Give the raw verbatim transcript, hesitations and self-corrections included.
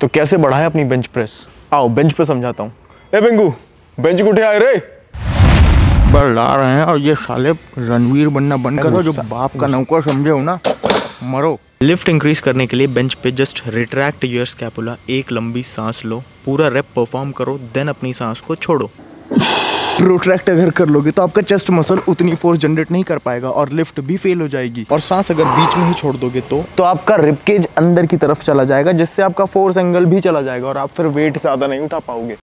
तो कैसे बढ़ाएं अपनी बेंच प्रेस? आओ बेंच पे समझाता हूँ। ए बेंगू, बेंच को उठे आए रे। बढ़ा रहे हैं और ये साले रणवीर बनना बंद करो, जो बाप का नौकर समझे हो ना, मरो। लिफ्ट इंक्रीज करने के लिए बेंच पे जस्ट रिट्रैक्ट योर स्कैपुला, एक लंबी सांस लो, पूरा रेप परफॉर्म करो, देन अपनी सांस को छोड़ो। प्रोट्रैक्ट अगर कर लोगे तो आपका चेस्ट मसल उतनी फोर्स जनरेट नहीं कर पाएगा और लिफ्ट भी फेल हो जाएगी। और सांस अगर बीच में ही छोड़ दोगे तो तो आपका रिबकेज अंदर की तरफ चला जाएगा, जिससे आपका फोर्स एंगल भी चला जाएगा और आप फिर वेट ज्यादा नहीं उठा पाओगे।